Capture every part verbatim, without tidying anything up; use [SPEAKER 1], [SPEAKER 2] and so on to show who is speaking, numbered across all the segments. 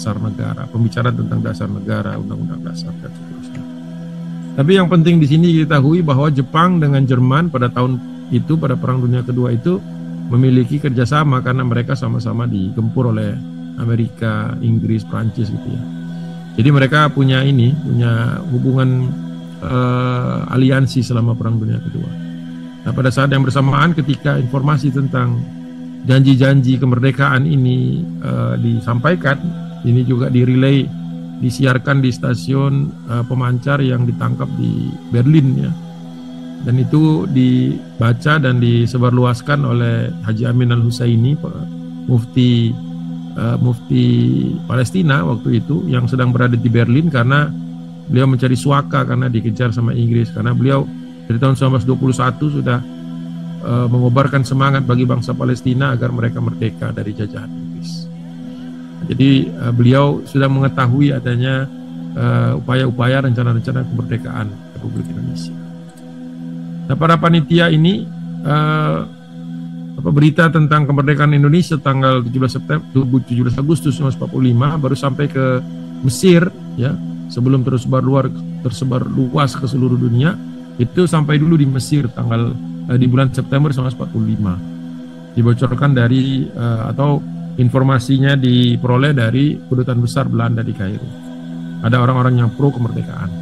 [SPEAKER 1] dasar negara, pembicaraan tentang dasar negara, undang-undang dasar dan seterusnya. Tapi yang penting di sini diketahui bahwa Jepang dengan Jerman pada tahun itu, pada Perang Dunia Kedua itu memiliki kerjasama karena mereka sama-sama digempur oleh Amerika, Inggris, Prancis gitu ya. Jadi mereka punya ini, punya hubungan uh, aliansi selama Perang Dunia Kedua. Nah, pada saat yang bersamaan ketika informasi tentang janji-janji kemerdekaan ini uh, disampaikan, ini juga direlay, disiarkan di stasiun uh, pemancar yang ditangkap di Berlin ya. Dan itu dibaca dan disebarluaskan oleh Haji Amin Al-Husaini, mufti uh, mufti Palestina waktu itu, yang sedang berada di Berlin karena beliau mencari suaka karena dikejar sama Inggris, karena beliau dari tahun seribu sembilan ratus dua puluh satu sudah uh, mengobarkan semangat bagi bangsa Palestina agar mereka merdeka dari jajahan Inggris. Jadi uh, beliau sudah mengetahui adanya uh, upaya-upaya rencana-rencana kemerdekaan Republik Indonesia. Nah, para panitia ini uh, apa, berita tentang kemerdekaan Indonesia tanggal tujuh belas September, tujuh belas Agustus seribu sembilan ratus empat puluh lima baru sampai ke Mesir ya, sebelum tersebar luar tersebar luas ke seluruh dunia. Itu sampai dulu di Mesir tanggal uh, di bulan September seribu sembilan ratus empat puluh lima. Dibocorkan dari uh, atau informasinya diperoleh dari kedutaan besar Belanda di Kairo. Ada orang-orang yang pro kemerdekaan.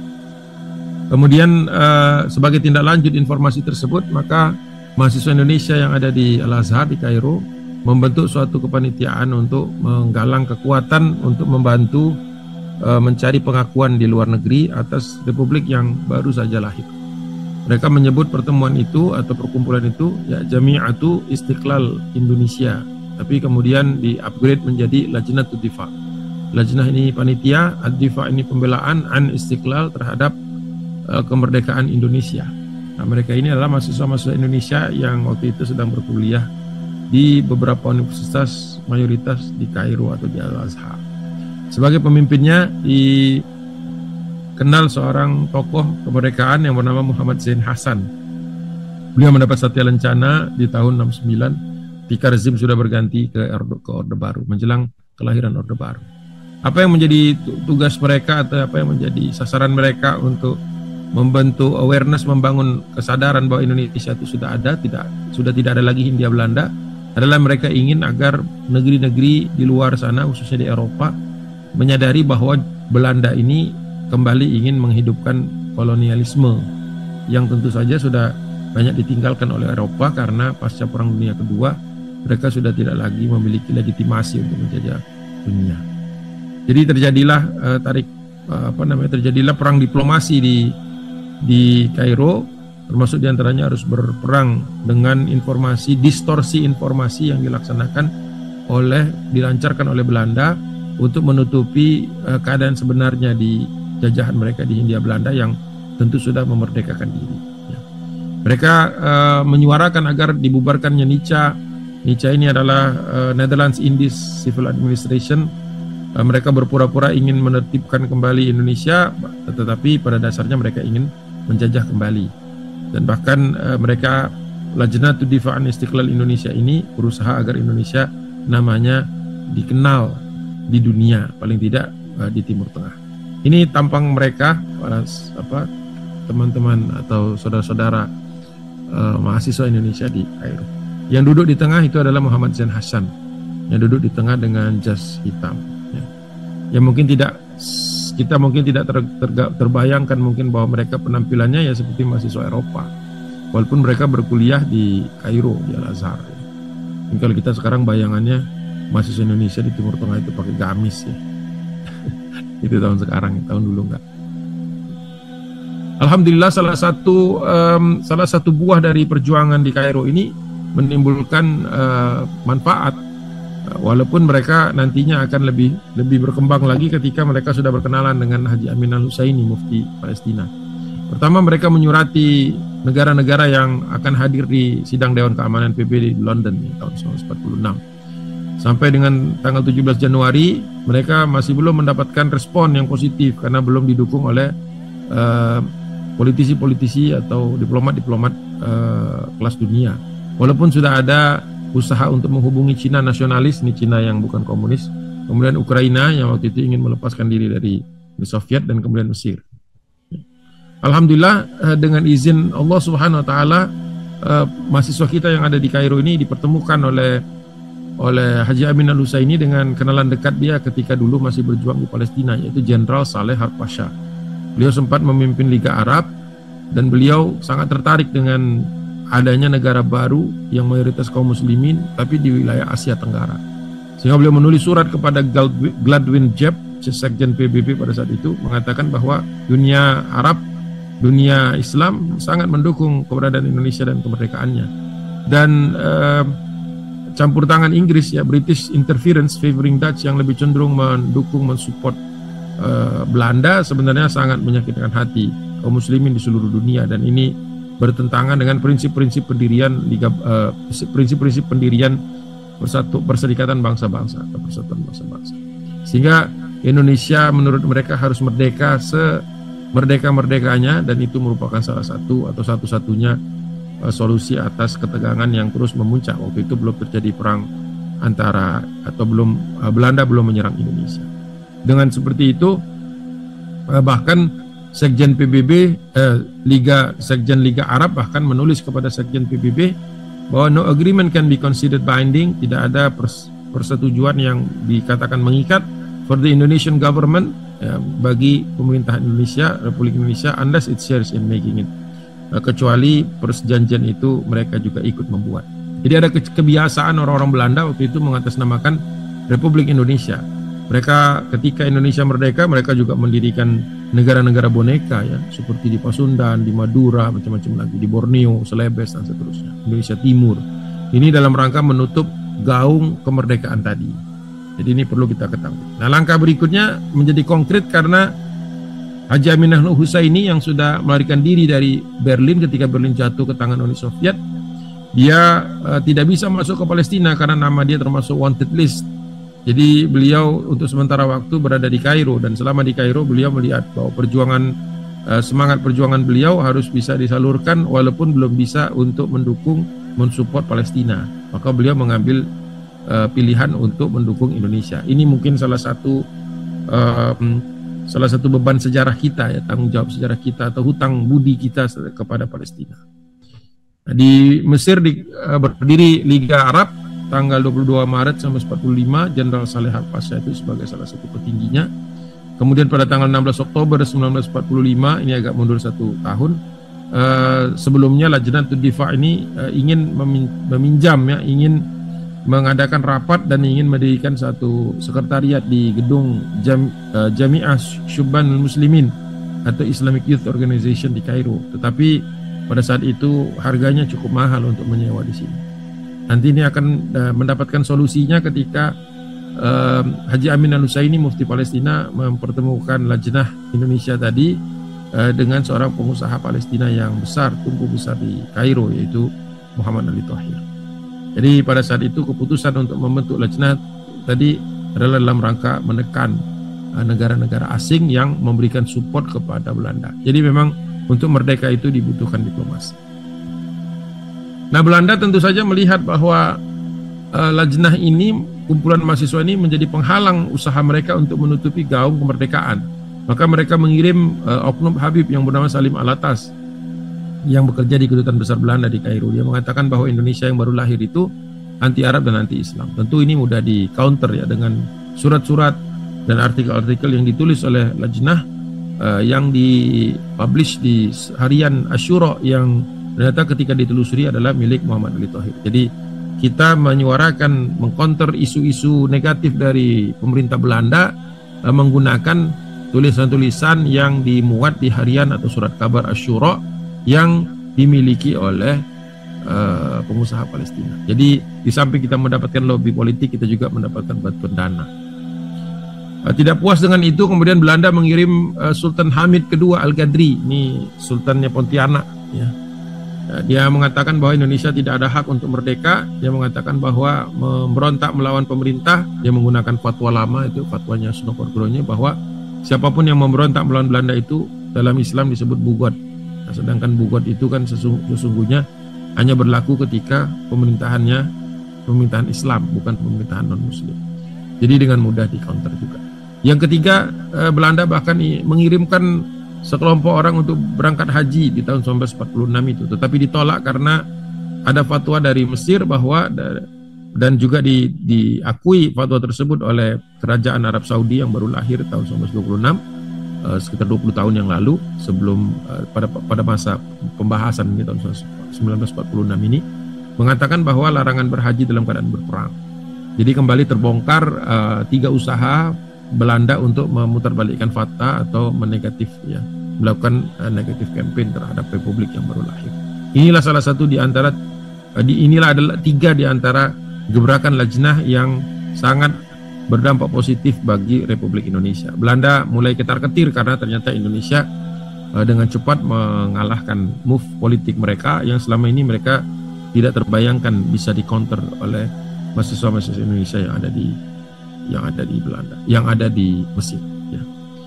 [SPEAKER 1] Kemudian uh, sebagai tindak lanjut informasi tersebut, maka mahasiswa Indonesia yang ada di Al-Azhar di Kairo membentuk suatu kepanitiaan untuk menggalang kekuatan untuk membantu uh, mencari pengakuan di luar negeri atas republik yang baru saja lahir. Mereka menyebut pertemuan itu atau perkumpulan itu ya Jami'atu Istiqlal Indonesia, tapi kemudian di-upgrade menjadi Lajnatud Difa. Lajnah ini panitia, Ad-Difa ini pembelaan an Istiqlal terhadap kemerdekaan Indonesia. Nah, mereka ini adalah mahasiswa-mahasiswa Indonesia yang waktu itu sedang berkuliah di beberapa universitas mayoritas di Kairo atau di Al-Azhar. Sebagai pemimpinnya dikenal seorang tokoh kemerdekaan yang bernama Muhammad Zain Hasan. Beliau mendapat Satya Lencana di tahun enam puluh sembilan ketika rezim sudah berganti ke Orde, ke Orde Baru, menjelang kelahiran Orde Baru. Apa yang menjadi tugas mereka atau apa yang menjadi sasaran mereka untuk membantu awareness, membangun kesadaran bahwa Indonesia itu sudah ada, tidak sudah tidak ada lagi Hindia Belanda, adalah mereka ingin agar negeri-negeri di luar sana, khususnya di Eropa, menyadari bahwa Belanda ini kembali ingin menghidupkan kolonialisme yang tentu saja sudah banyak ditinggalkan oleh Eropa karena pasca Perang Dunia Kedua mereka sudah tidak lagi memiliki legitimasi untuk menjajah dunia. Jadi terjadilah uh, tarik uh, apa namanya terjadilah perang diplomasi di di Kairo, termasuk diantaranya harus berperang dengan informasi, distorsi informasi yang dilaksanakan oleh, dilancarkan oleh Belanda untuk menutupi uh, keadaan sebenarnya di jajahan mereka di Hindia Belanda yang tentu sudah memerdekakan diri. Ya. Mereka uh, menyuarakan agar dibubarkannya NICA. NICA ini adalah uh, Netherlands Indies Civil Administration. Uh, mereka berpura-pura ingin menertibkan kembali Indonesia, tetapi pada dasarnya mereka ingin menjajah kembali. Dan bahkan uh, mereka Lajnatud Difa'an Istiqlal Indonesia ini berusaha agar Indonesia namanya dikenal di dunia, paling tidak uh, di Timur Tengah. Ini tampang mereka, para apa teman-teman atau saudara-saudara uh, mahasiswa Indonesia di Kairo. Yang duduk di tengah itu adalah Muhammad Zain Hasan, yang duduk di tengah dengan jas hitam. Ya. Yang mungkin tidak kita mungkin tidak ter, ter, terbayangkan mungkin bahwa mereka penampilannya ya seperti mahasiswa Eropa, walaupun mereka berkuliah di Kairo, di Al-Azhar. Ya. Dan kalau kita sekarang bayangannya mahasiswa Indonesia di Timur Tengah itu pakai gamis ya. Itu tahun sekarang, tahun dulu enggak. Alhamdulillah salah satu um, salah satu buah dari perjuangan di Kairo ini menimbulkan uh, manfaat. Walaupun mereka nantinya akan lebih lebih berkembang lagi ketika mereka sudah berkenalan dengan Haji Amin Al-Husaini, mufti Palestina. Pertama, mereka menyurati negara-negara yang akan hadir di sidang Dewan Keamanan P B B di London di tahun seribu sembilan ratus empat puluh enam. Sampai dengan tanggal tujuh belas Januari, mereka masih belum mendapatkan respon yang positif karena belum didukung oleh uh, politisi-politisi atau diplomat-diplomat uh, kelas dunia. Walaupun sudah ada usaha untuk menghubungi Cina nasionalis, ini Cina yang bukan komunis, kemudian Ukraina yang waktu itu ingin melepaskan diri dari Uni Soviet, dan kemudian Mesir. Alhamdulillah dengan izin Allah Subhanahu wa taala, mahasiswa kita yang ada di Kairo ini dipertemukan oleh oleh Haji Amin Al-Husaini dengan kenalan dekat dia ketika dulu masih berjuang di Palestina, yaitu Jenderal Saleh Harb Pasha. Beliau sempat memimpin Liga Arab dan beliau sangat tertarik dengan adanya negara baru yang mayoritas kaum muslimin tapi di wilayah Asia Tenggara. Sehingga beliau menulis surat kepada Gladwin Jeb, Sekjen P B B pada saat itu, mengatakan bahwa dunia Arab, dunia Islam sangat mendukung keberadaan Indonesia dan kemerdekaannya. Dan eh, campur tangan Inggris, ya, British interference favoring Dutch yang lebih cenderung mendukung, mensupport eh, Belanda, sebenarnya sangat menyakitkan hati kaum muslimin di seluruh dunia, dan ini bertentangan dengan prinsip-prinsip pendirian Liga, eh, prinsip-prinsip pendirian Persatu Perserikatan Bangsa-Bangsa atau Persatuan Bangsa-Bangsa. Sehingga Indonesia menurut mereka harus merdeka semerdeka-merdekanya, dan itu merupakan salah satu atau satu-satunya uh, solusi atas ketegangan yang terus memuncak. Waktu itu belum terjadi perang antara atau belum uh, Belanda belum menyerang Indonesia. Dengan seperti itu uh, bahkan Sekjen P B B uh, Liga Sekjen Liga Arab bahkan menulis kepada Sekjen P B B bahwa no agreement can be considered binding, tidak ada pers persetujuan yang dikatakan mengikat for the Indonesian government, ya, bagi pemerintah Indonesia, Republik Indonesia, unless it shares in making it, uh, kecuali perjanjian itu mereka juga ikut membuat. Jadi ada ke kebiasaan orang-orang Belanda waktu itu mengatasnamakan Republik Indonesia. Mereka ketika Indonesia merdeka, mereka juga mendirikan negara-negara boneka, ya, seperti di Pasundan, di Madura, macam-macam lagi, di Borneo, Celebes, dan seterusnya. Indonesia Timur. Ini dalam rangka menutup gaung kemerdekaan tadi. Jadi ini perlu kita ketahui. Nah, langkah berikutnya menjadi konkret karena Haji Aminah Al-Husaini yang sudah melarikan diri dari Berlin ketika Berlin jatuh ke tangan Uni Soviet, dia uh, tidak bisa masuk ke Palestina karena nama dia termasuk wanted list. Jadi beliau untuk sementara waktu berada di Kairo, dan selama di Kairo beliau melihat bahwa perjuangan uh, semangat perjuangan beliau harus bisa disalurkan walaupun belum bisa untuk mendukung, mensupport Palestina. Maka beliau mengambil uh, pilihan untuk mendukung Indonesia. Ini mungkin salah satu uh, salah satu beban sejarah kita, ya, tanggung jawab sejarah kita atau hutang budi kita kepada Palestina. Nah, di Mesir di, uh, berdiri Liga Arab tanggal dua puluh dua Maret seribu sembilan ratus empat puluh lima, Jenderal Saleh Harb Pasha itu sebagai salah satu petingginya. Kemudian pada tanggal enam belas Oktober seribu sembilan ratus empat puluh lima, ini agak mundur satu tahun, uh, sebelumnya Lajnatud Difa ini uh, ingin memin meminjam, ya, ingin mengadakan rapat dan ingin mendirikan satu sekretariat di gedung Jam, uh, Jami'ah Syubbanul Muslimin atau Islamic Youth Organization di Kairo. Tetapi pada saat itu harganya cukup mahal untuk menyewa di sini. Nanti ini akan uh, mendapatkan solusinya ketika uh, Haji Amin Al-Husaini, Mufti Palestina, mempertemukan Lajnah Indonesia tadi uh, dengan seorang pengusaha Palestina yang besar, tumbuh besar di Kairo, yaitu Muhammad Ali Thohir. Jadi pada saat itu keputusan untuk membentuk Lajnah tadi adalah dalam rangka menekan negara-negara uh, asing yang memberikan support kepada Belanda. Jadi memang untuk merdeka itu dibutuhkan diplomasi. Nah, Belanda tentu saja melihat bahwa uh, Lajnah ini, kumpulan mahasiswa ini menjadi penghalang usaha mereka untuk menutupi gaung kemerdekaan. Maka mereka mengirim uh, oknum Habib yang bernama Salim Alatas yang bekerja di kedutaan besar Belanda di Kairo. Dia mengatakan bahwa Indonesia yang baru lahir itu anti Arab dan anti Islam. Tentu ini mudah di counter, ya, dengan surat-surat dan artikel-artikel yang ditulis oleh Lajnah uh, yang dipublish di harian Asyura yang ternyata ketika ditelusuri adalah milik Muhammad Ali Thohir. Jadi kita menyuarakan, mengcounter isu-isu negatif dari pemerintah Belanda eh, menggunakan tulisan-tulisan yang dimuat di harian atau surat kabar Asyura yang dimiliki oleh eh, pengusaha Palestina. Jadi di samping kita mendapatkan lobby politik, kita juga mendapatkan bantuan dana. Eh, tidak puas dengan itu, kemudian Belanda mengirim eh, Sultan Hamid kedua Al-Gadri, ini sultannya Pontianak, ya. Dia mengatakan bahwa Indonesia tidak ada hak untuk merdeka. Dia mengatakan bahwa memberontak melawan pemerintah, dia menggunakan fatwa lama, itu fatwanya Sunan Kudus, bahwa siapapun yang memberontak melawan Belanda itu dalam Islam disebut bugot. Nah, sedangkan bugot itu kan sesungguhnya hanya berlaku ketika pemerintahannya pemerintahan Islam, bukan pemerintahan non-Muslim. Jadi dengan mudah di counter juga. Yang ketiga, eh, Belanda bahkan mengirimkan sekelompok orang untuk berangkat haji di tahun seribu sembilan ratus empat puluh enam itu, tetapi ditolak karena ada fatwa dari Mesir bahwa, dan juga di, diakui fatwa tersebut oleh kerajaan Arab Saudi yang baru lahir tahun seribu sembilan ratus dua puluh enam, eh, sekitar dua puluh tahun yang lalu, sebelum eh, pada pada masa pembahasan ini tahun seribu sembilan ratus empat puluh enam ini, mengatakan bahwa larangan berhaji dalam keadaan berperang. Jadi kembali terbongkar uh, tiga usaha Belanda untuk memutarbalikkan fakta atau menegatif, ya, melakukan uh, negatif campaign terhadap republik yang baru lahir. Inilah salah satu di antara uh, di inilah adalah tiga di antara gebrakan Lajnah yang sangat berdampak positif bagi Republik Indonesia. Belanda mulai ketar-ketir karena ternyata Indonesia uh, dengan cepat mengalahkan move politik mereka yang selama ini mereka tidak terbayangkan bisa di-counter oleh mahasiswa-mahasiswa Indonesia yang ada di yang ada di Belanda, yang ada di Mesir. Ya.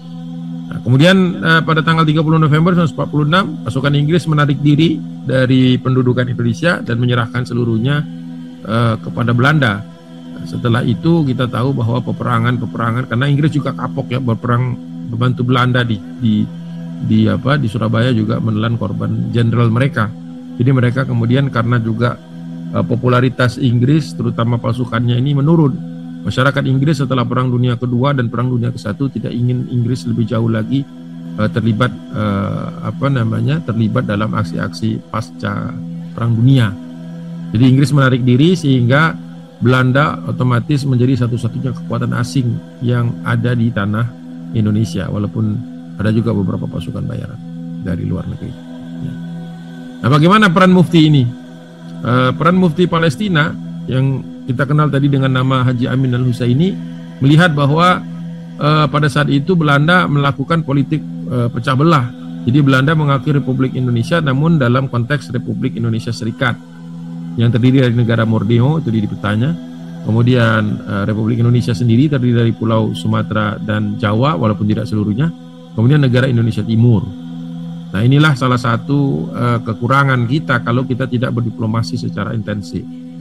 [SPEAKER 1] Nah, kemudian eh, pada tanggal tiga puluh November seribu sembilan ratus empat puluh enam, pasukan Inggris menarik diri dari pendudukan Indonesia dan menyerahkan seluruhnya eh, kepada Belanda. Nah, setelah itu kita tahu bahwa peperangan-peperangan, karena Inggris juga kapok ya berperang membantu Belanda di di di apa di Surabaya juga menelan korban jenderal mereka. Jadi mereka kemudian karena juga uh, popularitas Inggris terutama pasukannya ini menurun. Masyarakat Inggris setelah Perang Dunia Kedua dan Perang Dunia Kesatu tidak ingin Inggris lebih jauh lagi uh, terlibat uh, apa namanya terlibat dalam aksi-aksi pasca Perang Dunia. Jadi Inggris menarik diri sehingga Belanda otomatis menjadi satu-satunya kekuatan asing yang ada di tanah Indonesia, walaupun ada juga beberapa pasukan bayaran dari luar negeri. Ya. Nah, bagaimana peran mufti ini? Uh, peran mufti Palestina yang kita kenal tadi dengan nama Haji Amin Al-Husaini melihat bahwa uh, pada saat itu Belanda melakukan politik uh, pecah belah. Jadi Belanda mengakui Republik Indonesia namun dalam konteks Republik Indonesia Serikat yang terdiri dari negara Borneo, itu di petanya. Kemudian uh, Republik Indonesia sendiri terdiri dari Pulau Sumatera dan Jawa walaupun tidak seluruhnya. Kemudian negara Indonesia Timur. Nah, inilah salah satu uh, kekurangan kita kalau kita tidak berdiplomasi secara intensif.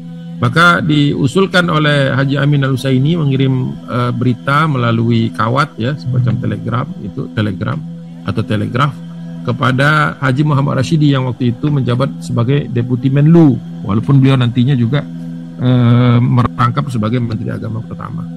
[SPEAKER 1] Maka diusulkan oleh Haji Amin Al-Husaini mengirim uh, berita melalui kawat, ya, semacam telegram, itu telegram atau telegraf kepada Haji Muhammad Rashidi yang waktu itu menjabat sebagai Deputi Menlu, walaupun beliau nantinya juga uh, merangkap sebagai Menteri Agama pertama.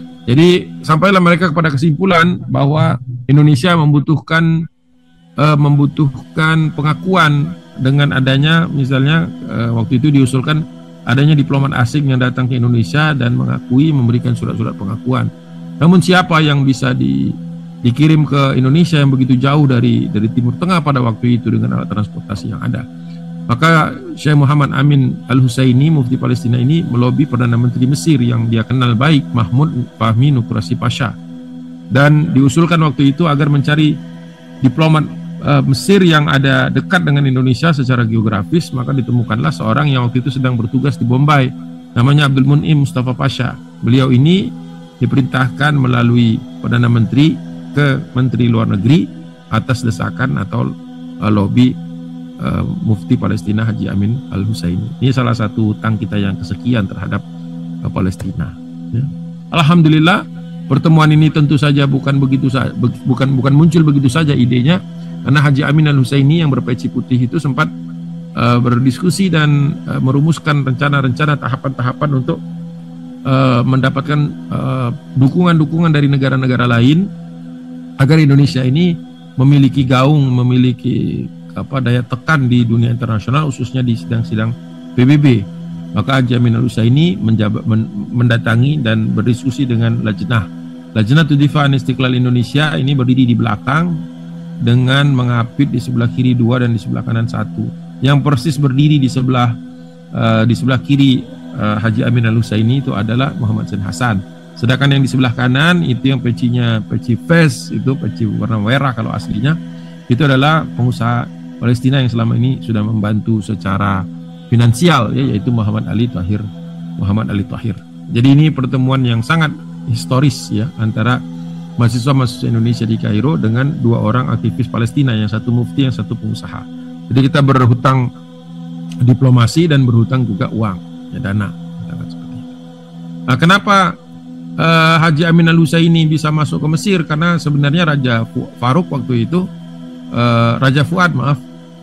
[SPEAKER 1] Jadi sampailah mereka kepada kesimpulan bahwa Indonesia membutuhkan Uh, membutuhkan pengakuan dengan adanya misalnya uh, waktu itu diusulkan adanya diplomat asing yang datang ke Indonesia dan mengakui memberikan surat-surat pengakuan. Namun siapa yang bisa di, dikirim ke Indonesia yang begitu jauh dari dari Timur Tengah pada waktu itu dengan alat transportasi yang ada? Maka Syekh Muhammad Amin Al-Husaini, mufti Palestina ini melobi Perdana Menteri Mesir yang dia kenal baik, Mahmud Fahmi Nukrasi Pasha, dan diusulkan waktu itu agar mencari diplomat Uh, Mesir yang ada dekat dengan Indonesia secara geografis. Maka ditemukanlah seorang yang waktu itu sedang bertugas di Bombay, namanya Abdul Mun'im Mustafa Pasha. Beliau ini diperintahkan melalui Perdana Menteri ke Menteri Luar Negeri atas desakan atau uh, lobby uh, Mufti Palestina Haji Amin Al-Husaini. Ini salah satu hutang kita yang kesekian terhadap uh, Palestina, ya. Alhamdulillah pertemuan ini tentu saja bukan begitu saja, bukan bukan muncul begitu saja idenya. Karena Haji Amin Al-Husaini yang berpeci putih itu sempat uh, berdiskusi dan uh, merumuskan rencana-rencana tahapan-tahapan untuk uh, mendapatkan uh, dukungan-dukungan dari negara-negara lain agar Indonesia ini memiliki gaung, memiliki apa daya tekan di dunia internasional, khususnya di sidang-sidang P B B. Maka Haji Amin Al-Husaini menjabat, men, mendatangi dan berdiskusi dengan Lajnah. Lajnah Tudifa Istiqlal Indonesia ini berdiri di belakang dengan mengapit di sebelah kiri dua dan di sebelah kanan satu. Yang persis berdiri di sebelah uh, di sebelah kiri uh, Haji Amin Al-Husaini itu adalah Muhammad Zain Hasan. Sedangkan yang di sebelah kanan itu yang pecinya peci vest, itu peci warna merah kalau aslinya, itu adalah pengusaha Palestina yang selama ini sudah membantu secara finansial, ya, yaitu Muhammad Ali Tahir. Muhammad Ali Tahir. Jadi ini pertemuan yang sangat historis, ya, antara mahasiswa-mahasiswa Indonesia di Kairo dengan dua orang aktivis Palestina, yang satu mufti, yang satu pengusaha. Jadi kita berhutang diplomasi dan berhutang juga uang, ya, dana. Seperti itu. Nah, kenapa uh, Haji Amin Al-Husaini bisa masuk ke Mesir? Karena sebenarnya Raja Farouk waktu itu, uh, Raja Fuad maaf,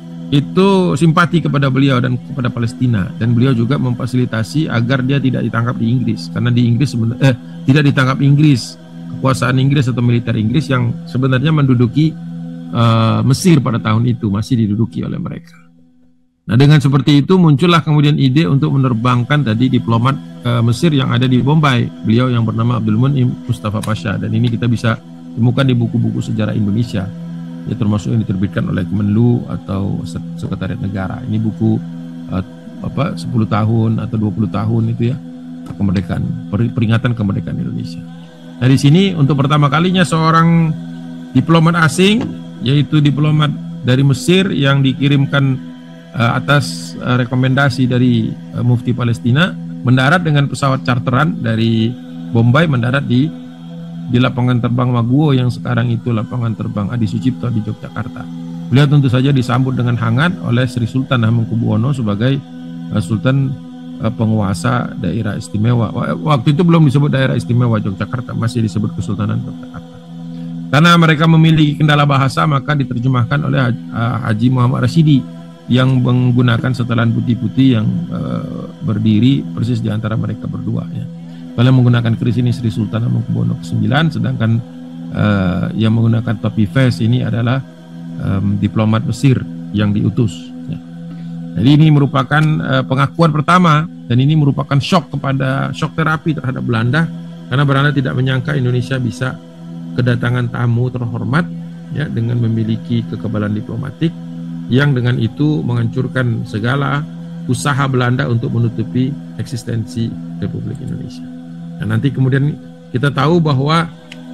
[SPEAKER 1] itu simpati kepada beliau dan kepada Palestina, dan beliau juga memfasilitasi agar dia tidak ditangkap di Inggris, karena di Inggris eh, tidak ditangkap Inggris, kekuasaan Inggris atau militer Inggris yang sebenarnya menduduki uh, Mesir pada tahun itu masih diduduki oleh mereka. Nah, dengan seperti itu muncullah kemudian ide untuk menerbangkan tadi diplomat uh, Mesir yang ada di Bombay, beliau yang bernama Abdul Munim Mustafa Pasha, dan ini kita bisa temukan di buku-buku sejarah Indonesia, ya termasuk yang diterbitkan oleh Kemenlu atau Sekretariat Negara. Ini buku uh, apa sepuluh tahun atau dua puluh tahun itu ya kemerdekaan, peringatan kemerdekaan Indonesia. Nah, di sini untuk pertama kalinya seorang diplomat asing, yaitu diplomat dari Mesir yang dikirimkan uh, atas uh, rekomendasi dari uh, Mufti Palestina, mendarat dengan pesawat charteran dari Bombay, mendarat di di lapangan terbang Maguwo yang sekarang itu lapangan terbang Adi Sucipto di Yogyakarta. Beliau tentu saja disambut dengan hangat oleh Sri Sultan Hamengkubuwono sebagai uh, Sultan uh, penguasa daerah istimewa. Waktu itu belum disebut daerah istimewa Yogyakarta, masih disebut Kesultanan Yogyakarta. Karena mereka memiliki kendala bahasa, maka diterjemahkan oleh uh, Haji Muhammad Rashidi yang menggunakan setelan putih-putih yang uh, berdiri persis di antara mereka berdua ya. Kalau menggunakan keris ini Sri Sultan Hamengkubuwono kesembilan, sedangkan uh, yang menggunakan topi vest ini adalah um, diplomat Mesir yang diutus. Ya. Jadi ini merupakan uh, pengakuan pertama, dan ini merupakan shock kepada shock terapi terhadap Belanda, karena Belanda tidak menyangka Indonesia bisa kedatangan tamu terhormat ya dengan memiliki kekebalan diplomatik yang dengan itu menghancurkan segala usaha Belanda untuk menutupi eksistensi Republik Indonesia. Nah, nanti kemudian kita tahu bahwa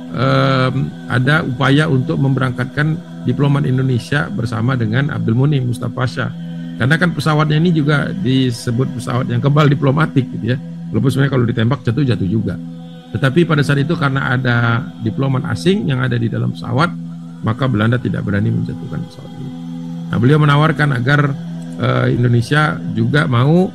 [SPEAKER 1] um, ada upaya untuk memberangkatkan diplomat Indonesia bersama dengan Abdul Munim Mustafa Pasha. Karena kan pesawatnya ini juga disebut pesawat yang kebal diplomatik gitu ya. Walaupun sebenarnya kalau ditembak jatuh-jatuh juga. Tetapi pada saat itu karena ada diplomat asing yang ada di dalam pesawat, maka Belanda tidak berani menjatuhkan pesawat ini. Nah, beliau menawarkan agar uh, Indonesia juga mau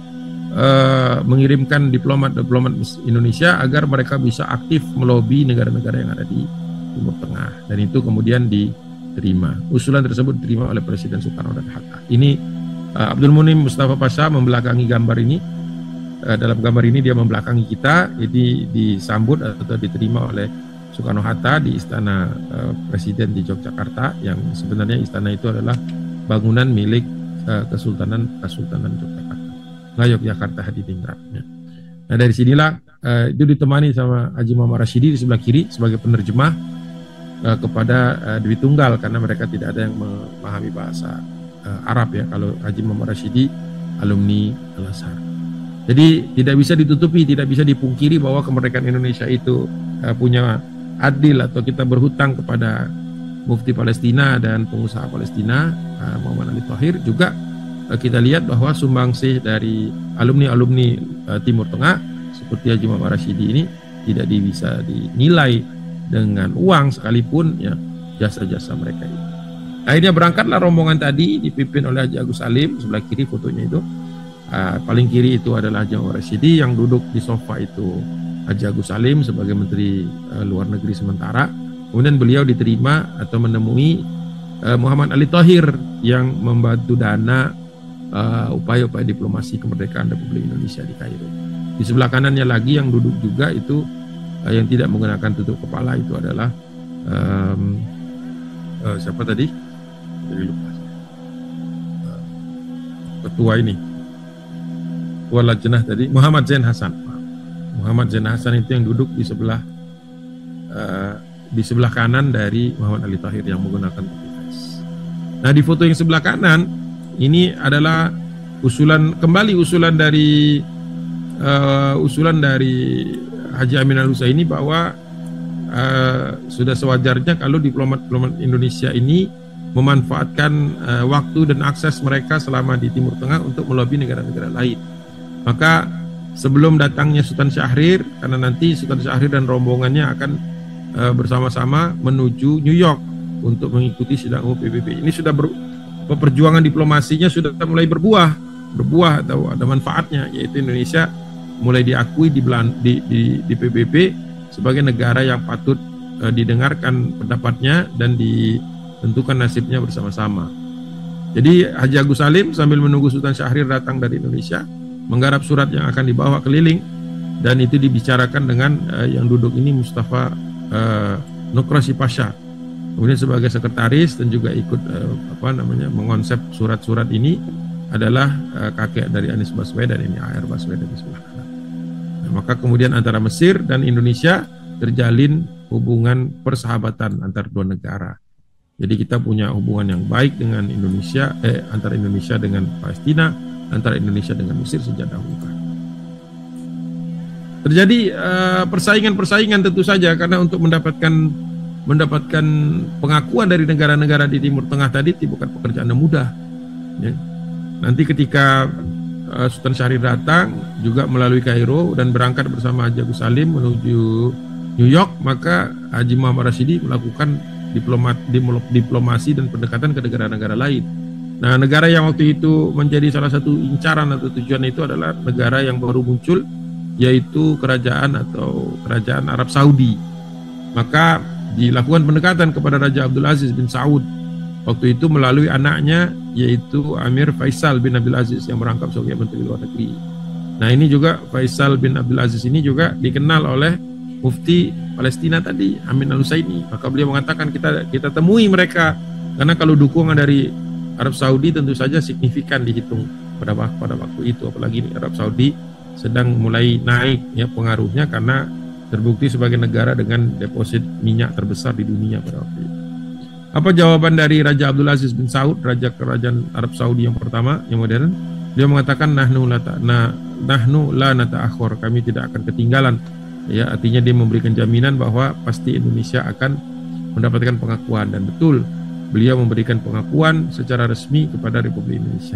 [SPEAKER 1] Uh, mengirimkan diplomat-diplomat Indonesia agar mereka bisa aktif melobi negara-negara yang ada di Timur Tengah, dan itu kemudian diterima. Usulan tersebut diterima oleh Presiden Soekarno dan Hatta. Ini uh, Abdul Munim Mustafa Pasha membelakangi gambar ini. Uh, dalam gambar ini dia membelakangi kita. Jadi disambut atau diterima oleh Soekarno Hatta di Istana uh, Presiden di Yogyakarta, yang sebenarnya istana itu adalah bangunan milik uh, Kesultanan Kesultanan Yogyakarta. Nah, Yogyakarta Hadiningrat. Ya. Nah, dari sinilah uh, itu ditemani sama Haji Muhammad Rashidi di sebelah kiri sebagai penerjemah uh, kepada uh, Dwi Tunggal, karena mereka tidak ada yang memahami bahasa uh, Arab ya. Kalau Haji Muhammad Rashidi alumni Al-Azhar. Jadi tidak bisa ditutupi, tidak bisa dipungkiri bahwa kemerdekaan Indonesia itu uh, punya adil atau kita berhutang kepada Mufti Palestina dan pengusaha Palestina uh, Muhammad Ali Thohir. Juga kita lihat bahwa sumbangsih dari alumni-alumni uh, Timur Tengah seperti Haji Muhammad Rashidi ini tidak bisa dinilai dengan uang sekalipun ya jasa-jasa mereka itu. Akhirnya berangkatlah rombongan tadi dipimpin oleh Haji Agus Salim, sebelah kiri fotonya itu. Uh, paling kiri itu adalah Haji Muhammad Rashidi, yang duduk di sofa itu Haji Agus Salim sebagai Menteri uh, Luar Negeri sementara. Kemudian beliau diterima atau menemui uh, Muhammad Ali Thohir yang membantu dana Uh, upaya-upaya diplomasi kemerdekaan Republik Indonesia di Kairo. Di sebelah kanannya lagi yang duduk juga itu uh, yang tidak menggunakan tutup kepala itu adalah um, uh, siapa tadi? Jadi lupa. Uh, ketua ini, ketua Lajnah tadi, Muhammad Zain Hasan. Muhammad Zain Hasan itu yang duduk di sebelah uh, di sebelah kanan dari Muhammad Ali Thohir yang menggunakan topi vest. Nah, di foto yang sebelah kanan ini adalah usulan kembali usulan dari uh, usulan dari Haji Amin Al-Husaini bahwa uh, sudah sewajarnya kalau diplomat-diplomat Indonesia ini memanfaatkan uh, waktu dan akses mereka selama di Timur Tengah untuk melobi negara-negara lain. Maka sebelum datangnya Sultan Syahrir, karena nanti Sultan Syahrir dan rombongannya akan uh, bersama-sama menuju New York untuk mengikuti sidang umum P B B. Ini sudah ber perjuangan diplomasinya sudah mulai berbuah, berbuah atau ada manfaatnya, yaitu Indonesia mulai diakui di, Belan, di, di, di P B B sebagai negara yang patut uh, didengarkan pendapatnya dan ditentukan nasibnya bersama-sama. Jadi Haji Agus Salim sambil menunggu Sultan Syahrir datang dari Indonesia, menggarap surat yang akan dibawa keliling, dan itu dibicarakan dengan uh, yang duduk ini Mustafa uh, Nokrasi Pasha. Kemudian sebagai sekretaris dan juga ikut uh, apa namanya mengonsep surat-surat ini adalah uh, kakek dari Anies Baswedan, ini A R Baswedan di sebelah kanan. Nah, maka kemudian antara Mesir dan Indonesia terjalin hubungan persahabatan antar dua negara. Jadi kita punya hubungan yang baik dengan Indonesia, eh, antara Indonesia dengan Palestina, antara Indonesia dengan Mesir sejak dahulu. Terjadi uh, persaingan-persaingan tentu saja, karena untuk mendapatkan mendapatkan pengakuan dari negara-negara di Timur Tengah tadi bukan pekerjaan yang mudah. Ya. Nanti ketika uh, Sultan Syahrir datang juga melalui Kairo dan berangkat bersama Haji Agus Salim menuju New York, maka Haji Muhammad Rashidi melakukan diplomat, diplomasi dan pendekatan ke negara-negara lain. Nah, negara yang waktu itu menjadi salah satu incaran atau tujuan itu adalah negara yang baru muncul, yaitu kerajaan atau kerajaan Arab Saudi. Maka dilakukan pendekatan kepada Raja Abdul Aziz bin Saud waktu itu melalui anaknya, yaitu Amir Faisal bin Abdul Aziz yang merangkap sebagai Menteri Luar Negeri. Nah, ini juga Faisal bin Abdul Aziz ini juga dikenal oleh Mufti Palestina tadi, Amin Al-Husaini. Maka beliau mengatakan kita kita temui mereka, karena kalau dukungan dari Arab Saudi tentu saja signifikan dihitung pada pada waktu itu, apalagi ini Arab Saudi sedang mulai naik ya pengaruhnya, karena terbukti sebagai negara dengan deposit minyak terbesar di dunia pada waktu itu. Apa jawaban dari Raja Abdul Aziz bin Saud, Raja Kerajaan Arab Saudi yang pertama, yang modern? Dia mengatakan nahnu la na nahnu la nata'akhir, kami tidak akan ketinggalan. Ya, artinya dia memberikan jaminan bahwa pasti Indonesia akan mendapatkan pengakuan, dan betul beliau memberikan pengakuan secara resmi kepada Republik Indonesia.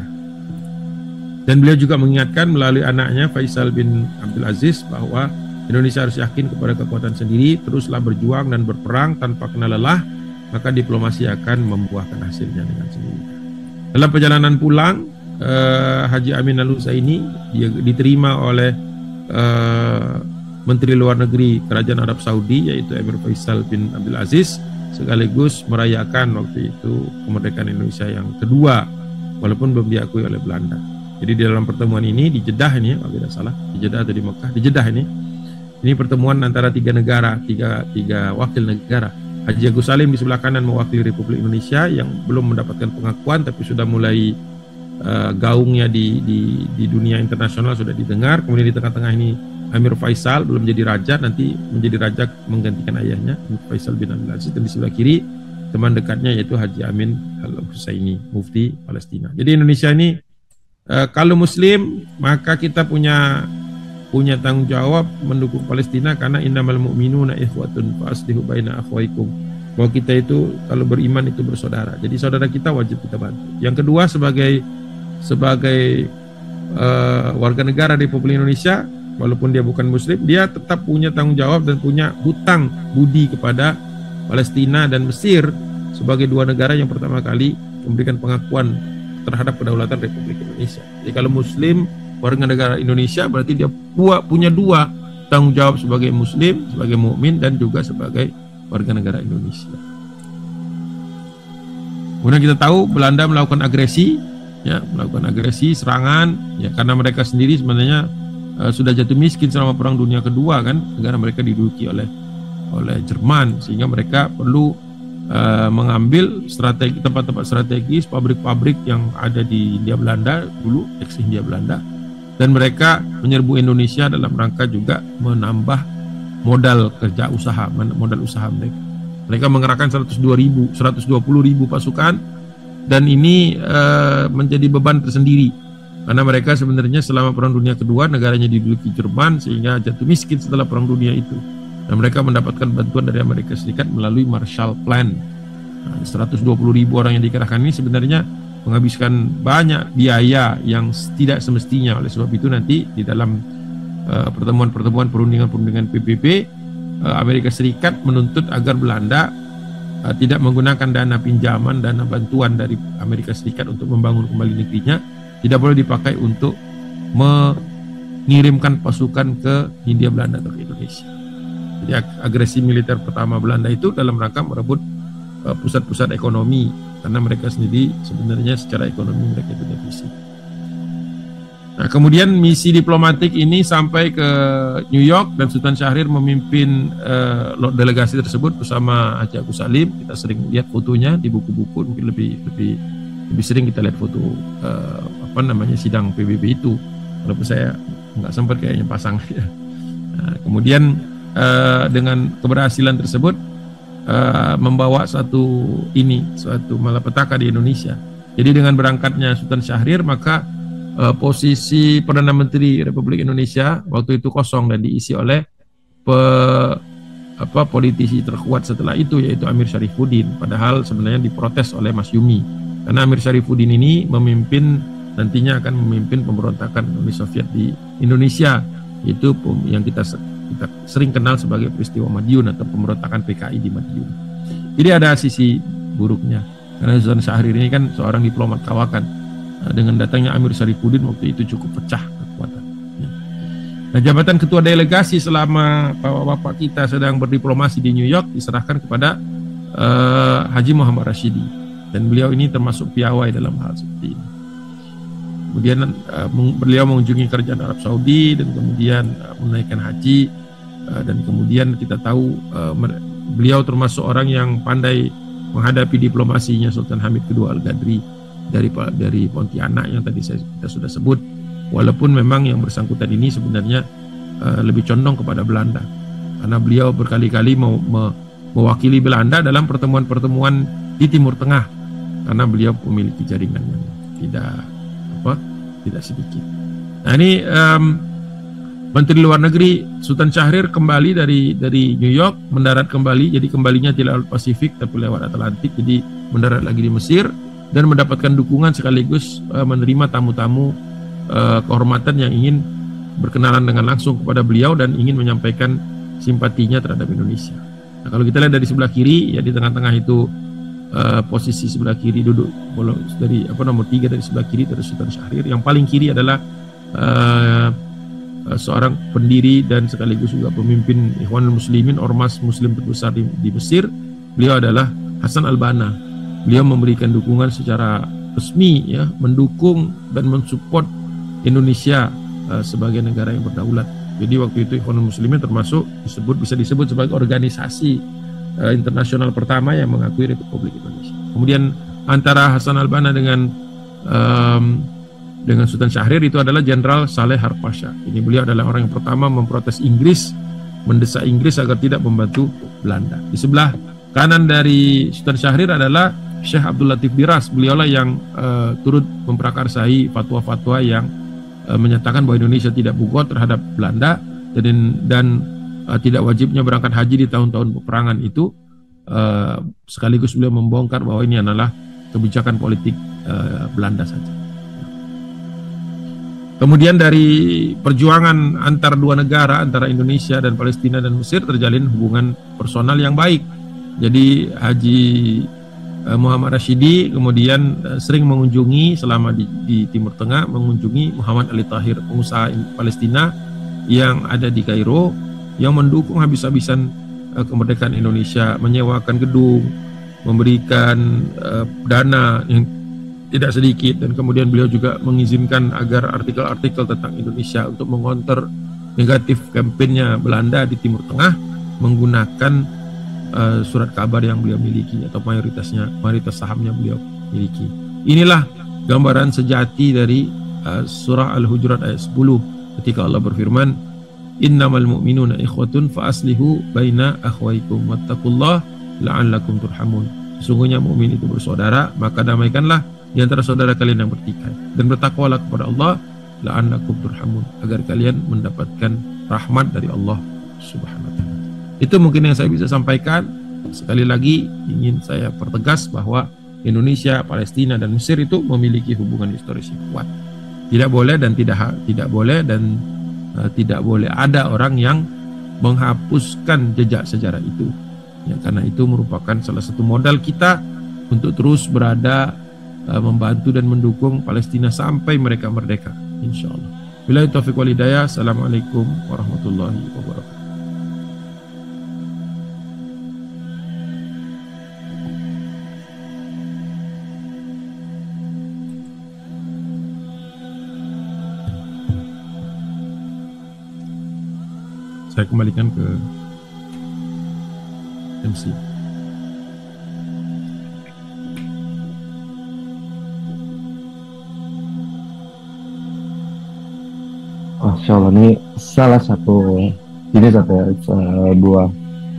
[SPEAKER 1] Dan beliau juga mengingatkan melalui anaknya Faisal bin Abdul Aziz bahwa Indonesia harus yakin kepada kekuatan sendiri, teruslah berjuang dan berperang tanpa kenal lelah, maka diplomasi akan membuahkan hasilnya dengan sendiri. Dalam perjalanan pulang, eh, Haji Amin Al-Husaini dia diterima oleh eh, Menteri Luar Negeri Kerajaan Arab Saudi, yaitu Amir Faisal bin Abdul Aziz, sekaligus merayakan waktu itu kemerdekaan Indonesia yang kedua, walaupun belum diakui oleh Belanda. Jadi di dalam pertemuan ini di Jeddah ini, kalau tidak salah, di Jeddah atau di Mekah, di Jeddah ini, ini pertemuan antara tiga negara, tiga tiga wakil negara. Haji Agus Salim di sebelah kanan mewakili Republik Indonesia yang belum mendapatkan pengakuan, tapi sudah mulai uh, gaungnya di, di di dunia internasional sudah didengar. Kemudian di tengah-tengah ini Amir Faisal belum jadi raja, nanti menjadi raja menggantikan ayahnya, Amir Faisal bin Abdul Aziz. Dan di sebelah kiri teman dekatnya yaitu Haji Amin Al-Husaini, Mufti Palestina. Jadi Indonesia ini uh, kalau Muslim maka kita punya punya tanggung jawab mendukung Palestina, karena innamal mu'minuna ikhwatun fa aslihu baina akhwaikum. Bahwa kita itu kalau beriman itu bersaudara. Jadi saudara kita wajib kita bantu. Yang kedua, sebagai sebagai uh, warga negara Republik Indonesia, walaupun dia bukan Muslim, dia tetap punya tanggung jawab dan punya hutang budi kepada Palestina dan Mesir sebagai dua negara yang pertama kali memberikan pengakuan terhadap kedaulatan Republik Indonesia. Jadi kalau Muslim warga negara Indonesia berarti dia punya dua tanggung jawab, sebagai Muslim, sebagai mukmin, dan juga sebagai warga negara Indonesia. Kemudian kita tahu Belanda melakukan agresi, ya melakukan agresi serangan, ya karena mereka sendiri sebenarnya uh, sudah jatuh miskin selama Perang Dunia Kedua kan, negara mereka diduduki oleh oleh Jerman, sehingga mereka perlu uh, mengambil strategi tempat-tempat strategis, pabrik-pabrik yang ada di Hindia Belanda dulu, ex Hindia Belanda. Dan mereka menyerbu Indonesia dalam rangka juga menambah modal kerja usaha, modal usaha mereka. Mereka mengerahkan seratus dua ribu, seratus dua puluh ribu pasukan, dan ini e, menjadi beban tersendiri. Karena mereka sebenarnya selama Perang Dunia Kedua negaranya diduduki Jerman, sehingga jatuh miskin setelah Perang Dunia itu. Dan mereka mendapatkan bantuan dari Amerika Serikat melalui Marshall Plan. Nah, seratus dua puluh ribu orang yang dikerahkan ini sebenarnya menghabiskan banyak biaya yang tidak semestinya. Oleh sebab itu nanti di dalam uh, pertemuan-pertemuan perundingan-perundingan P B B, uh, Amerika Serikat menuntut agar Belanda uh, tidak menggunakan dana pinjaman, dana bantuan dari Amerika Serikat untuk membangun kembali negerinya, tidak boleh dipakai untuk mengirimkan pasukan ke Hindia Belanda atau ke Indonesia. Jadi agresi militer pertama Belanda itu dalam rangka merebut pusat-pusat ekonomi, karena mereka sendiri sebenarnya secara ekonomi mereka itu defisit. Nah, kemudian misi diplomatik ini sampai ke New York dan Sultan Syahrir memimpin uh, delegasi tersebut bersama Haji Agus Salim. Kita sering lihat fotonya di buku-buku, mungkin lebih lebih lebih sering kita lihat foto uh, apa namanya sidang P B B itu. Walaupun saya nggak sempat kayaknya pasang. Nah, kemudian uh, dengan keberhasilan tersebut Uh, membawa satu ini suatu malapetaka di Indonesia. Jadi dengan berangkatnya Sultan Syahrir, maka uh, posisi Perdana Menteri Republik Indonesia waktu itu kosong dan diisi oleh pe, apa politisi terkuat setelah itu, yaitu Amir Syarifuddin. Padahal sebenarnya diprotes oleh Mas Yumi, karena Amir Syarifuddin ini memimpin, nantinya akan memimpin pemberontakan Uni Soviet di Indonesia, itu yang kita kita sering kenal sebagai peristiwa Madiun atau pemberontakan P K I di Madiun. Jadi ada sisi buruknya, karena Sultan Syahrir ini kan seorang diplomat kawakan. Nah, dengan datangnya Amir Syarifuddin waktu itu cukup pecah kekuatan. Nah, jabatan ketua delegasi selama bapak-bapak kita sedang berdiplomasi di New York diserahkan kepada uh, Haji Muhammad Rashidi, dan beliau ini termasuk piawai dalam hal seperti ini. Kemudian uh, beliau mengunjungi kerajaan Arab Saudi dan kemudian uh, menunaikan haji, uh, dan kemudian kita tahu uh, beliau termasuk orang yang pandai menghadapi diplomasinya Sultan Hamid kedua Al-Gadri dari dari Pontianak yang tadi saya, kita sudah sebut. Walaupun memang yang bersangkutan ini sebenarnya uh, lebih condong kepada Belanda, karena beliau berkali-kali mau me, mewakili Belanda dalam pertemuan-pertemuan di Timur Tengah, karena beliau memiliki jaringan yang tidak tidak sedikit. Nah, ini um, Menteri Luar Negeri Sultan Syahrir kembali dari dari New York, mendarat kembali, jadi kembalinya tidak lewat Pasifik tapi lewat Atlantik, jadi mendarat lagi di Mesir dan mendapatkan dukungan sekaligus uh, menerima tamu-tamu uh, kehormatan yang ingin berkenalan dengan langsung kepada beliau dan ingin menyampaikan simpatinya terhadap Indonesia. Nah, kalau kita lihat dari sebelah kiri, ya di tengah-tengah itu Uh, posisi sebelah kiri duduk dari apa nomor tiga dari sebelah kiri dari Sultan Syahrir. Yang paling kiri adalah uh, uh, seorang pendiri dan sekaligus juga pemimpin Ikhwanul Muslimin, ormas Muslim terbesar di, di Mesir. Beliau adalah Hasan Al-Banna. Beliau memberikan dukungan secara resmi, ya, mendukung dan mensupport Indonesia uh, sebagai negara yang berdaulat. Jadi waktu itu Ikhwanul Muslimin termasuk disebut bisa disebut sebagai organisasi Uh, internasional pertama yang mengakui Republik Indonesia. Kemudian antara Hasan Al-Banna dengan um, dengan Sultan Syahrir itu adalah Jenderal Saleh Harb Pasha. Ini beliau adalah orang yang pertama memprotes Inggris, mendesak Inggris agar tidak membantu Belanda. Di sebelah kanan dari Sultan Syahrir adalah Syekh Abdul Latif Diras. Beliaulah yang uh, turut memprakarsai fatwa-fatwa yang uh, menyatakan bahwa Indonesia tidak bugot terhadap Belanda dan dan Uh, tidak wajibnya berangkat haji di tahun-tahun peperangan itu, uh, sekaligus beliau membongkar bahwa ini adalah kebijakan politik uh, Belanda saja. Kemudian dari perjuangan antar dua negara, antara Indonesia dan Palestina dan Mesir, terjalin hubungan personal yang baik. Jadi Haji uh, Muhammad Rashidi kemudian uh, sering mengunjungi selama di, di Timur Tengah, mengunjungi Muhammad Ali Tahir, pengusaha Palestina yang ada di Kairo, yang mendukung habis-habisan uh, kemerdekaan Indonesia, menyewakan gedung, memberikan uh, dana yang tidak sedikit, dan kemudian beliau juga mengizinkan agar artikel-artikel tentang Indonesia untuk mengonter negatif kampanyenya Belanda di Timur Tengah menggunakan uh, surat kabar yang beliau miliki atau mayoritasnya mayoritas sahamnya beliau miliki. Inilah gambaran sejati dari uh, surah Al-Hujurat ayat sepuluh ketika Allah berfirman, innamal mu'minuna ikhwatun fa aslihu baina akhwaikum wattaqullaha la'allakum turhamun. Sesungguhnya mukmin itu bersaudara, maka damaikanlah di antara saudara kalian yang bertikai, dan bertakwalah kepada Allah la'allakum turhamun, agar kalian mendapatkan rahmat dari Allah Subhanahu wa taala. Itu mungkin yang saya bisa sampaikan. Sekali lagi ingin saya pertegas bahwa Indonesia, Palestina dan Mesir itu memiliki hubungan historis yang kuat. Tidak boleh dan tidak tidak boleh dan uh, tidak boleh ada orang yang menghapuskan jejak sejarah itu. Ya, karena itu merupakan salah satu modal kita untuk terus berada uh, membantu dan mendukung Palestina sampai mereka merdeka, insyaallah. Billahi taufiq wal hidayah. Assalamualaikum warahmatullahi wabarakatuh. saya kembalikan ke M C.
[SPEAKER 2] Masya Allah, ini salah satu ini satu sebuah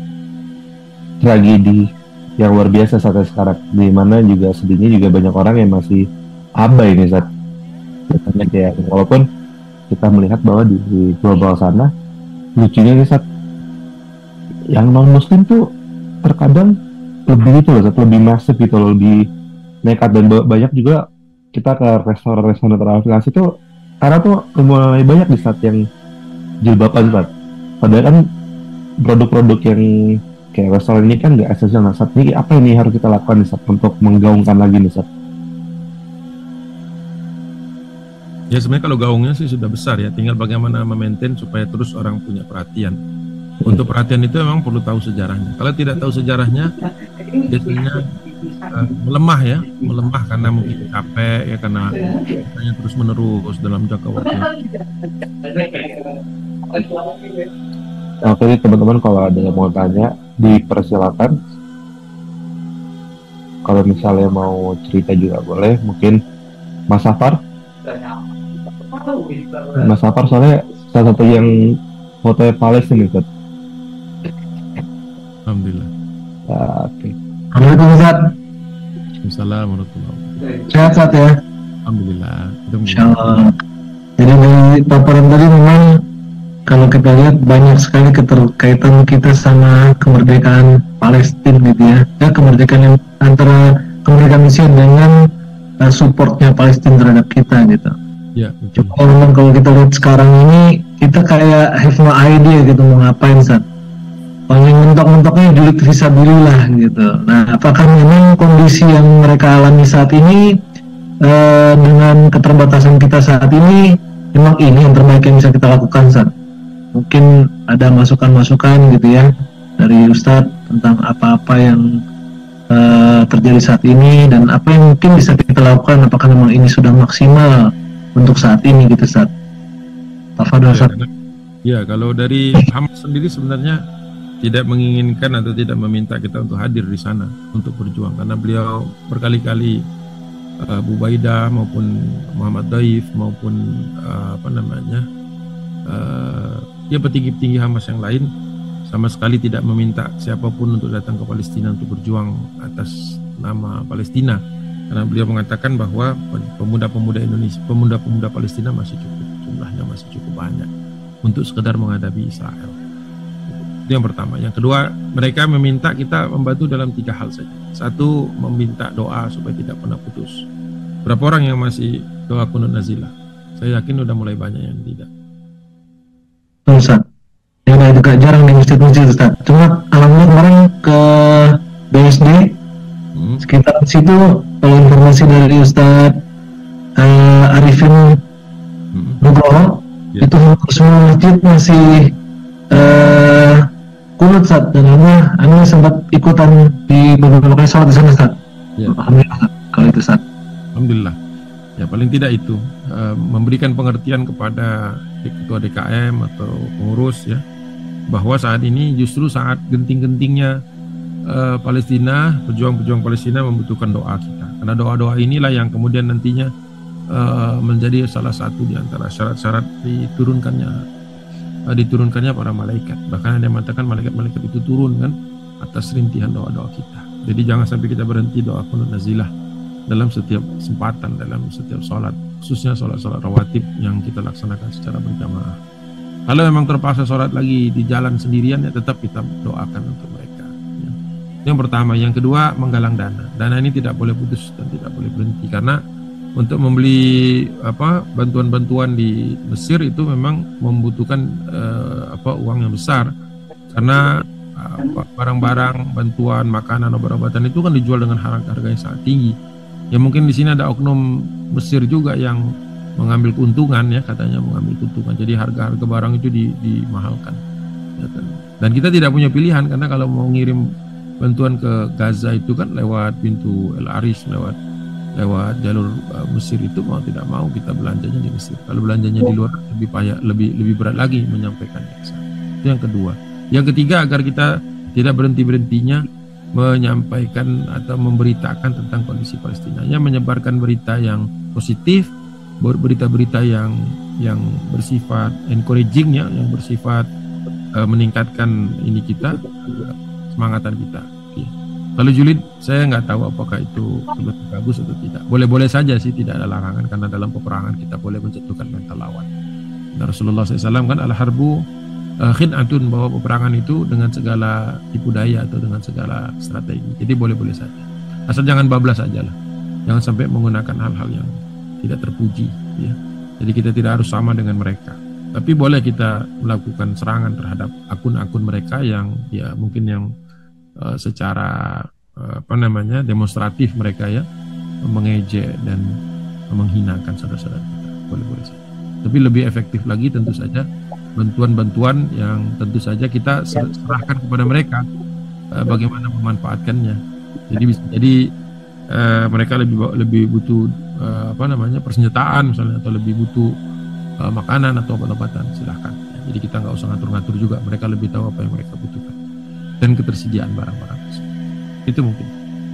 [SPEAKER 2] tragedi yang luar biasa sampai sekarang, di mana juga sedihnya juga banyak orang yang masih abai nih saat katanya kayak walaupun kita melihat bahwa di, di global sana lucunya nih saat yang non muslim tuh terkadang lebih itu loh, Sat, lebih masif gitu loh, lebih nekat dan ba- banyak juga kita ke restoran-restoran terafiliasi tuh karena tuh mulai banyak di saat yang jilbaban saat padahal kan produk-produk yang kayak restoran ini kan nggak esensial. Nah, saat ini apa ini harus kita lakukan nih, Sat, untuk menggaungkan lagi nih, Sat?
[SPEAKER 1] Ya sebenarnya kalau gaungnya sih sudah besar ya, tinggal bagaimana memaintain supaya terus orang punya perhatian. Untuk perhatian itu memang perlu tahu sejarahnya. Kalau tidak tahu sejarahnya, biasanya uh, melemah ya, melemah karena mungkin capek ya, karena hanya terus menerus dalam jangka waktu.
[SPEAKER 2] Oke, teman-teman, kalau ada yang mau tanya, dipersilakan. Kalau misalnya mau cerita juga boleh. Mungkin Mas Safar, Mas Safar soalnya salah satu yang fotonya Palestina nih, Sat.
[SPEAKER 1] Alhamdulillah.
[SPEAKER 2] Ah, Oke.
[SPEAKER 3] Assalamualaikum Ustaz.
[SPEAKER 1] Assalamualaikum warahmatullahi wabarakatuh.
[SPEAKER 3] Sehat Ustaz ya.
[SPEAKER 1] Alhamdulillah.
[SPEAKER 3] Insya Allah. Jadi dari paparan tadi memang kalau kita lihat banyak sekali keterkaitan kita sama kemerdekaan Palestina gitu ya. Ya kemerdekaan yang antara kemerdekaan Mesir dengan uh, supportnya Palestina terhadap kita gitu.
[SPEAKER 1] Ya, betul.
[SPEAKER 3] Cuma memang kalau kita lihat sekarang ini kita kayak have no idea gitu mau ngapain Ustaz. Paling mentok-mentoknya julid fisabilillah gitu. Nah, apakah memang kondisi yang mereka alami saat ini uh, dengan keterbatasan kita saat ini memang ini yang terbaik yang bisa kita lakukan Ustaz? Mungkin ada masukan-masukan gitu ya dari Ustadz tentang apa-apa yang uh, terjadi saat ini dan apa yang mungkin bisa kita lakukan, apakah memang ini sudah maksimal untuk saat ini gitu Ustadz. Tafadhol Ustadz.
[SPEAKER 1] Ya, kalau dari Hamas sendiri sebenarnya tidak menginginkan atau tidak meminta kita untuk hadir di sana untuk berjuang, karena beliau berkali-kali uh, Abu Baidah maupun Muhammad Daif maupun uh, apa namanya uh, ya petinggi-petinggi Hamas yang lain sama sekali tidak meminta siapapun untuk datang ke Palestina untuk berjuang atas nama Palestina, karena beliau mengatakan bahwa pemuda-pemuda Indonesia, pemuda-pemuda Palestina masih cukup, jumlahnya masih cukup banyak untuk sekedar menghadapi Israel. Itu yang pertama. Yang kedua, mereka meminta kita membantu dalam tiga hal saja. Satu, meminta doa supaya tidak pernah putus. Berapa orang yang masih doa kunut nazilah? Saya yakin udah mulai banyak yang tidak.
[SPEAKER 3] Ustaz, ya nah, juga jarang di masjid-masjid Ustaz. Cuma alhamdulillah kemarin ke B S D hmm. sekitar situ, kalau informasi dari Ustaz uh, Arifin hmm. Nugroho ya. Itu semua masjid masih uh, kunut Ustaz, dan Anda, Anda sempat ikutan di beberapa kali sholat di sana Ustaz. Ya. Alhamdulillah kalau itu Ustaz.
[SPEAKER 1] Alhamdulillah. Ya paling tidak itu uh, memberikan pengertian kepada ketua D K M atau pengurus ya, bahwa saat ini justru saat genting-gentingnya uh, Palestina, pejuang-pejuang Palestina membutuhkan doa kita, karena doa-doa inilah yang kemudian nantinya uh, menjadi salah satu di antara syarat-syarat diturunkannya uh, diturunkannya para malaikat. Bahkan ada yang mengatakan malaikat-malaikat itu turun kan atas rintihan doa-doa kita. Jadi jangan sampai kita berhenti doa kunut nazilah dalam setiap kesempatan, dalam setiap sholat, khususnya sholat-sholat rawatib yang kita laksanakan secara berjamaah. Kalau memang terpaksa sholat lagi di jalan sendirian, ya tetap kita doakan untuk mereka. Ya. Yang pertama. Yang kedua, menggalang dana. Dana ini tidak boleh putus dan tidak boleh berhenti, karena untuk membeli apa bantuan-bantuan di Mesir itu memang membutuhkan eh, apa uang yang besar, karena apa, barang-barang, bantuan, makanan, obat-obatan itu kan dijual dengan harga-harga yang sangat tinggi. Ya mungkin di sini ada oknum Mesir juga yang mengambil keuntungan ya, katanya mengambil keuntungan. Jadi harga-harga barang itu di, dimahalkan. Ya kan? Dan kita tidak punya pilihan, karena kalau mau ngirim bantuan ke Gaza itu kan lewat pintu El Arish, lewat lewat jalur uh, Mesir itu, mau tidak mau kita belanjanya di Mesir. Kalau belanjanya di luar lebih payah, lebih lebih berat lagi menyampaikannya. Itu Itu yang kedua. Yang ketiga, agar kita tidak berhenti-berhentinya menyampaikan atau memberitakan tentang kondisi Palestina, ya, menyebarkan berita yang positif, berita-berita yang yang bersifat encouraging, ya, yang bersifat uh, meningkatkan ini kita, uh, semangatan kita. Okay. Kalau julid, saya nggak tahu apakah itu sebetulnya bagus atau tidak. Boleh-boleh saja sih, tidak ada larangan, karena dalam peperangan kita boleh menjatuhkan mental lawan. Nah, Rasulullah shallallahu alaihi wasallam kan al-harbu uh, khid'atun, bahwa peperangan itu dengan segala tipu daya atau dengan segala strategi. Jadi boleh-boleh saja. Asal jangan bablas saja lah. Jangan sampai menggunakan hal-hal yang tidak terpuji, ya. Jadi kita tidak harus sama dengan mereka. Tapi boleh kita melakukan serangan terhadap akun-akun mereka yang ya mungkin yang uh, secara uh, apa namanya demonstratif mereka ya mengejek dan menghinakan saudara-saudara kita. Boleh-boleh saja. Tapi lebih efektif lagi tentu saja bantuan-bantuan yang tentu saja kita serahkan kepada mereka uh, bagaimana memanfaatkannya. Jadi bisa jadi uh, mereka lebih lebih butuh uh, apa namanya persenjataan misalnya, atau lebih butuh uh, makanan atau obat-obatan, silahkan. Jadi kita nggak usah ngatur-ngatur juga, mereka lebih tahu apa yang mereka butuhkan dan ketersediaan barang-barang tersebut. Itu mungkin.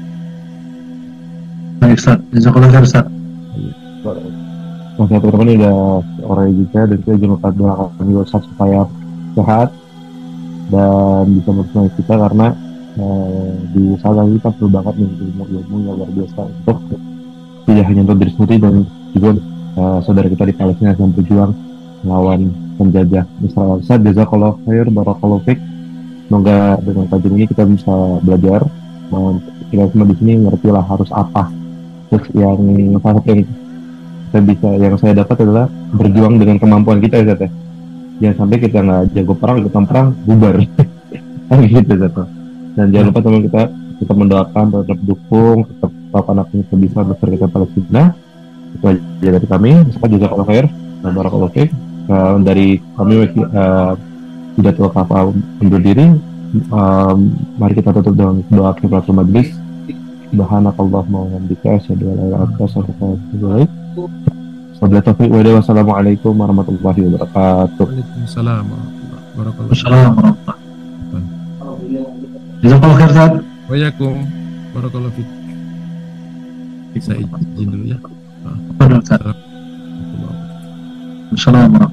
[SPEAKER 3] Baik, Ustaz. Jazakallah khair, Ustaz.
[SPEAKER 2] Nah, saya teman-teman ini udah orang juga, dan kita juga doakan juga Ustaz supaya sehat dan bisa bersama kita, karena eh, di usaha kita perlu banget nih ilmu-ilmu yang luar biasa untuk tidak hanya untuk diri sendiri dan juga uh, saudara kita di Palestina yang berjuang melawan penjajah Israel. Ustaz, jazakallahu khair, barakallahu fiik. Semoga dengan kajian ini kita bisa belajar, dan kita semua di sini ngertilah harus apa. Terus yang salah satu yang saya bisa, yang saya dapat adalah berjuang dengan kemampuan kita, ya, Ustaz, ya. Jangan sampai kita nggak jago perang, ikutan perang, bubar. Kan gitu, Ustaz. Dan jangan lupa teman kita tetap mendoakan, tetap dukung, tetap anak ini bisa besar kita Palestina. Itu aja dari kami. Jazakallahu khair, barakallahu fiik. Uh, dari kami uh, tidak tahu apa undur diri. Um, mari kita tutup dengan doa kifaratul majlis. Subhanakallahumma wa bihamdika asyhadu an la ilaha illa anta astaghfiruka wa atubu ilaik. Wassalamualaikum warahmatullahi wabarakatuh.
[SPEAKER 1] Waalaikumsalam warahmatullahi
[SPEAKER 3] wabarakatuh. Jazakallahu khair, Ustaz.
[SPEAKER 1] Waalaikum barakallahu fiik. Saya izin dulu ya.
[SPEAKER 3] Assalamualaikum.